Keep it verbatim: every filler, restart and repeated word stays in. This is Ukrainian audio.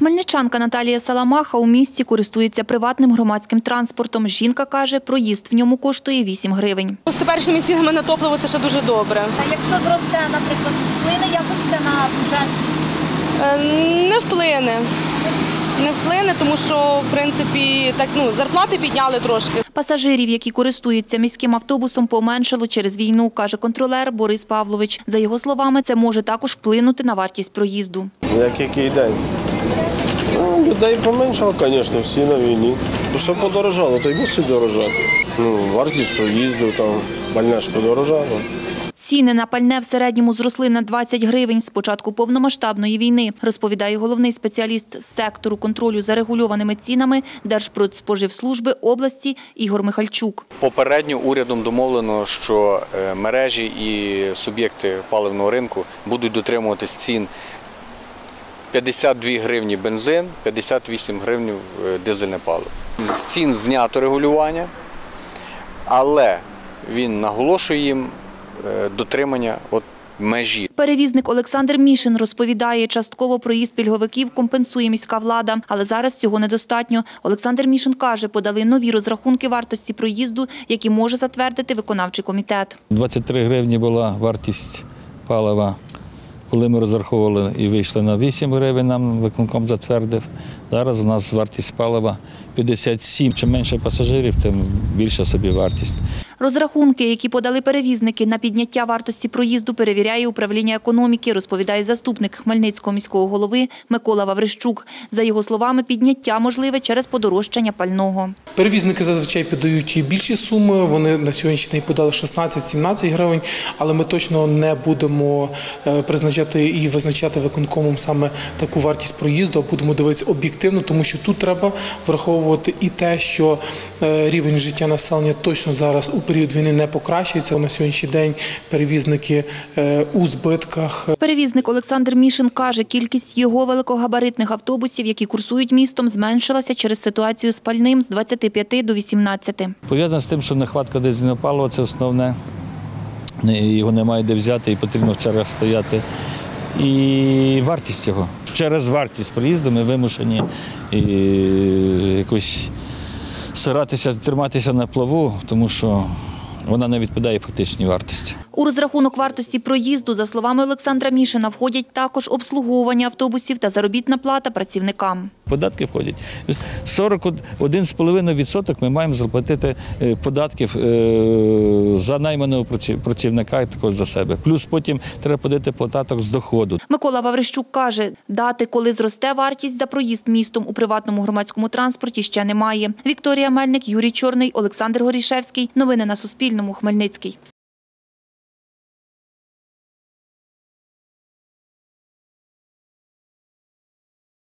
Хмельничанка Наталія Саламаха у місті користується приватним громадським транспортом. Жінка каже, проїзд в ньому коштує вісім гривень. З теперішніми цінами на топливо це ще дуже добре. А якщо зросте, наприклад, вплине якось це на бюджет? Е, Не вплине. Не вплине, тому що, в принципі, так, ну, зарплати підняли трошки. Пасажирів, які користуються міським автобусом, поменшало через війну, каже контролер Борис Павлович. За його словами, це може також вплинути на вартість проїзду. Як який день? Ну, людей поменшало, звісно, всі на війні. Що подорожало, то й мусить дорожати. Ну, вартість проїзду, там, пальне ж подорожало. Ціни на пальне в середньому зросли на двадцять гривень з початку повномасштабної війни, розповідає головний спеціаліст з сектору контролю за регульованими цінами Держпродспоживслужби області Ігор Михальчук. Попередньо урядом домовлено, що мережі і суб'єкти паливного ринку будуть дотримуватись цін п'ятдесят дві гривні бензин, п'ятдесят вісім гривень дизельне паливо. З цін знято регулювання, але він наголошує їм дотримання от межі. Перевізник Олександр Мішин розповідає, частково проїзд пільговиків компенсує міська влада, але зараз цього недостатньо. Олександр Мішин каже, подали нові розрахунки вартості проїзду, які може затвердити виконавчий комітет. двадцять три гривні була вартість палива, коли ми розраховували і вийшли на вісім гривень, нам виконком затвердив. Зараз у нас вартість палива п'ятдесят сім. Чим менше пасажирів, тим більша собі вартість. Розрахунки, які подали перевізники на підняття вартості проїзду, перевіряє управління економіки, розповідає заступник Хмельницького міського голови Микола Ваврищук. За його словами, підняття можливе через подорожчання пального. Перевізники зазвичай подають і більші суми, вони на сьогоднішній день подали шістнадцять-сімнадцять гривень, але ми точно не будемо призначати і визначати виконкомом саме таку вартість проїзду, а будемо дивитися об'єктивно, тому що тут треба враховувати і те, що рівень життя населення точно зараз у період війни не покращується. На сьогоднішній день перевізники у збитках. Перевізник Олександр Мішин каже, кількість його великогабаритних автобусів, які курсують містом, зменшилася через ситуацію з пальним з двадцяти п'яти до вісімнадцяти. Пов'язано з тим, що нехватка дизельного палива – це основне. Його немає де взяти і потрібно в чергах стояти. І вартість його. Через вартість проїзду ми вимушені якось старатися триматися на плаву, тому що вона не відповідає фактичній вартості. У розрахунок вартості проїзду, за словами Олександра Мішина, входять також обслуговування автобусів та заробітна плата працівникам. Податки входять. сорок один цілих п'ять десятих відсотка ми маємо заплатити податків за найманого працівника і також за себе. Плюс потім треба подати податок з доходу. Микола Ваврищук каже, дати, коли зросте вартість за проїзд містом у приватному громадському транспорті, ще немає. Вікторія Мельник, Юрій Чорний, Олександр Горішевський. Новини на Суспільному. Хмельницький.